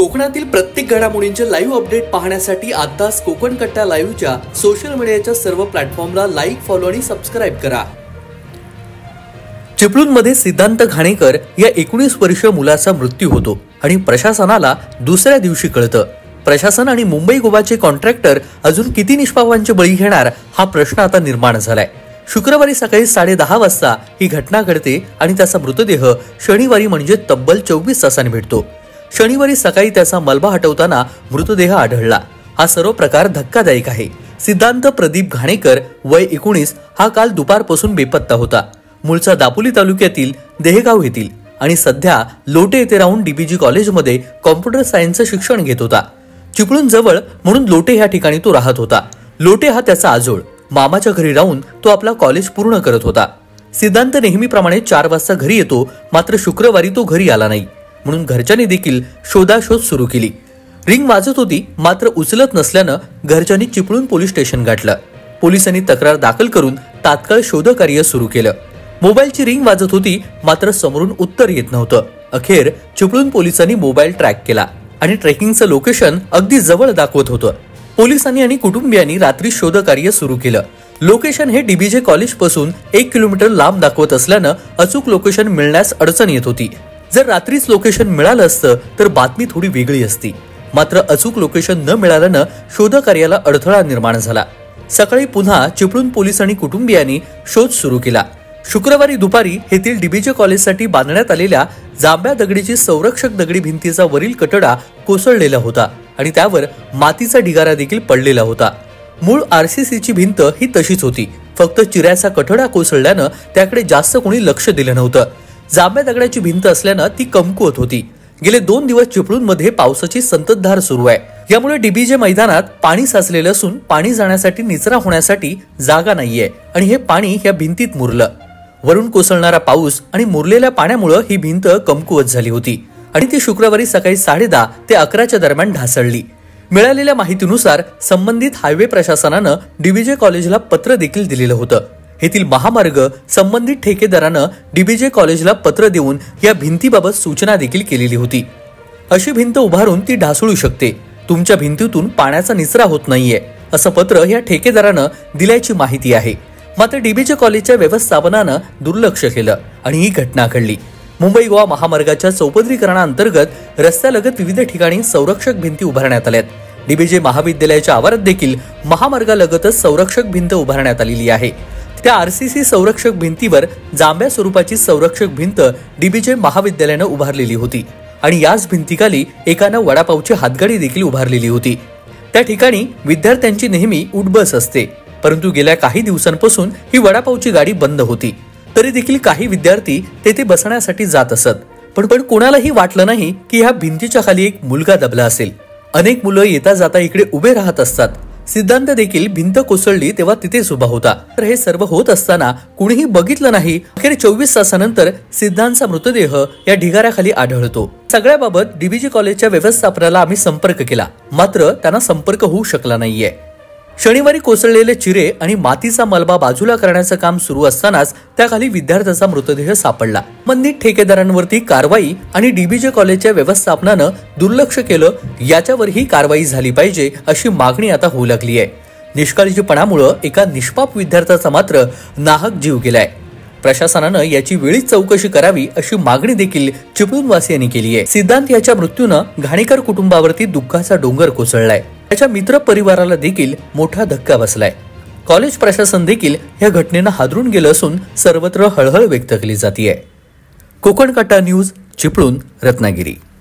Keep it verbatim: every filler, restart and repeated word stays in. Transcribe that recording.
कोकणातील प्रत्येक घडामोडींचे लाईव्ह अपडेट पाहण्यासाठी आताच कोकण कट्टा लाईव्हच्या सोशल मीडियाच्या सर्व प्लॅटफॉर्मला लाईक, फॉलो आणि सबस्क्राईब करा। चिपळूणमध्ये सिद्धांत घाणेकर या एकोणीस वर्षीय मुलाचा मृत्यू होतो आणि प्रशासनाला दुसऱ्या दिवशी कळतं। प्रशासन आणि मुंबई गोवाचे कॉन्ट्रॅक्टर अजून किती निष्पापांचे बळी घेणार हा प्रश्न आता निर्माण झालाय। शुक्रवारी सकाळी साडे दहा वाजता ही घटना घडते आणि त्याचा मृतदेह शनिवारी म्हणजे तब्बल चोवीस तासांनी भेटतो। शनिवारी सकाळी त्याचा मलबा हटवताना मृतदेह आढळला। हा सर्व प्रकार धक्कादायक आहे। सिद्धांत प्रदीप घाणेकर वय एकोणीस हा काल दुपारपासून बेपत्ता होता। मूळचा दापोली तालुक्यातील देहगाव येथील आणि सध्या लोटे येथे राहून डीबीजी कॉलेजमध्ये कॉम्प्युटर सायन्सचे शिक्षण घेत होता। चिपळूण जवळ म्हणून लोटे या ठिकाणी तो राहत होता। लोटे हा त्याचा आजोळ। मामाच्या घरी राहून तो आपला कॉलेज पूर्ण करत होता। सिद्धांत नेहमीप्रमाणे चार वाजता घरी येतो, मात्र शुक्रवारी तो घरी आला नाही, म्हणून घरच्यांनी देखील शोधाशोध सुरू केली। रिंग वाजत होती, मात्र उचलत नसल्यानं घरच्यांनी चिपळूण पोलीस स्टेशन गाठलं। पोलिसांनी तक्रार दाखल करून तात्काळ शोधकार्य सुरू केलं। मोबाईलची रिंग वाजत होती, मात्र समोरून उत्तर येत नव्हतं। अखेर चिपळूण पोलिसांनी मोबाईल ट्रॅक केला आणि ट्रेकिंगचं लोकेशन अगदी जवळ दाखवत होतं। पोलिसांनी आणि कुटुंबियांनी रात्री शोधकार्य सुरू केलं। लोकेशन हे डीबीजे कॉलेज पासून एक किलोमीटर लांब दाखवत असल्यानं अचूक लोकेशन मिळण्यास अडचण येत होती। जर रात्रीच लोकेशन मिळालं असतं तर बातमी थोडी वेगळी असती, मात्र अचूक लोकेशन न मिळाल्यानं शोधकार्याला अडथळा निर्माण झाला। सकाळी पुन्हा चिपळूण पोलीस आणि कुटुंबियांनी शोध सुरू केला। शुक्रवारी दुपारी येथील डीबीजे कॉलेजसाठी बांधण्यात आलेल्या जांभ्या दगडीची संरक्षक दगडी भिंतीचा वरील कठडा कोसळलेला होता आणि त्यावर मातीचा ढिगारा देखील पडलेला होता। मूळ आरसीसीची भिंत ही तशीच होती, फक्त चिऱ्याचा कठडा कोसळल्यानं त्याकडे जास्त कोणी लक्ष दिलं नव्हतं। जांभ्या दगडाची भिंत असल्यानं ती कमकुवत होती। गेले दोन दिवस चिपळूणमध्ये पावसाची संततधार सुरू आहे। यामुळे डीबीजे मैदानात पाणी साचलेलं असून पाणी जाण्यासाठी निचरा होण्यासाठी जागा नाहीये आणि हे पाणी या भिंतीत मुरलं। वरून कोसळणारा पाऊस आणि मुरलेल्या पाण्यामुळे ही भिंत कमकुवत झाली होती आणि ती शुक्रवारी सकाळी साडे दहा ते अकराच्या दरम्यान ढासळली। मिळालेल्या माहितीनुसार संबंधित हायवे प्रशासनानं डीबीजे कॉलेजला पत्र देखील दिलेलं होतं। येथील महामार्ग संबंधित ठेकेदारानं डीबीजे कॉलेजला पत्र देऊन या भिंतीबाबत सूचना देखील केलेली होती। अशी भिंत उभारून ती ढासळू शकते, तुमच्या भिंतीतून पाण्याचा निचरा होत नाहीये असं पत्र या ठेकेदारानं दिल्याची माहिती आहे। मात्र डीबीजे कॉलेजच्या व्यवस्थापनानं दुर्लक्ष केलं आणि ही घटना घडली। मुंबई गोवा महामार्गाच्या चौपदरीकरणाअंतर्गत रस्त्यालगत विविध ठिकाणी संरक्षक भिंती उभारण्यात आल्यात। डीबीजे महाविद्यालयाच्या आवारात देखील महामार्गालगतच संरक्षक भिंत उभारण्यात आलेली आहे। त्या आरसीसी संरक्षक भिंतीवर जांभ्या स्वरूपाची संरक्षक भिंत डीबीजे महाविद्यालयानं उभारलेली होती आणि याच भिंतीखाली एकानं वडापावची हातगाडी देखील उभारलेली होती। त्या ठिकाणी विद्यार्थ्यांची नेहमी उठबस असते, परंतु गेल्या काही दिवसांपासून ही वडापावची गाडी बंद होती। तरी देखील काही विद्यार्थी तेथे बसण्यासाठी जात असत, पण पण कोणालाही वाटलं नाही की ह्या भिंतीच्या खाली एक मुलगा दबला असेल। अनेक मुलं येता जाता इकडे उभे राहत असतात। सिद्धांत देखील भिंत कोसळली तेव्हा तिथेच उभा होता। तर हे सर्व होत असताना कुणीही बघितलं नाही। अखेर चोवीस तासानंतर सिद्धांतचा मृतदेह या ढिगाऱ्याखाली आढळतो। सगळ्याबाबत डीबीजे कॉलेजच्या व्यवस्थापनाला आम्ही संपर्क केला, मात्र त्यांना संपर्क होऊ शकला नाहीये। शनिवारी कोसळलेले चिरे आणि मातीचा मलबा बाजूला करण्याचं काम सुरू असतानाच त्याखाली विद्यार्थ्याचा मृतदेह सापडला। संबंधित ठेकेदारांवरती कारवाई आणि डीबीजे कॉलेजच्या व्यवस्थापनानं दुर्लक्ष केलं, याच्यावरही कारवाई झाली पाहिजे अशी मागणी आता होऊ लागली आहे। निष्काळजीपणामुळे एका निष्पाप विद्यार्थ्याचा मात्र नाहक जीव गेलाय। प्रशासनानं याची वेळीच चौकशी करावी अशी मागणी देखील चिपळूणवासियांनी केली आहे। सिद्धांत याच्या मृत्यूनं घाणेकर कुटुंबावरती दुःखाचा डोंगर कोसळलाय। त्याच्या मित्र परिवाराला देखील मोठा धक्का बसलाय। कॉलेज प्रशासन देखील या घटनेनं हादरून गेलं असून सर्वत्र हळहळ व्यक्त केली जाते। कोकण कट्टा न्यूज, चिपळूण, रत्नागिरी।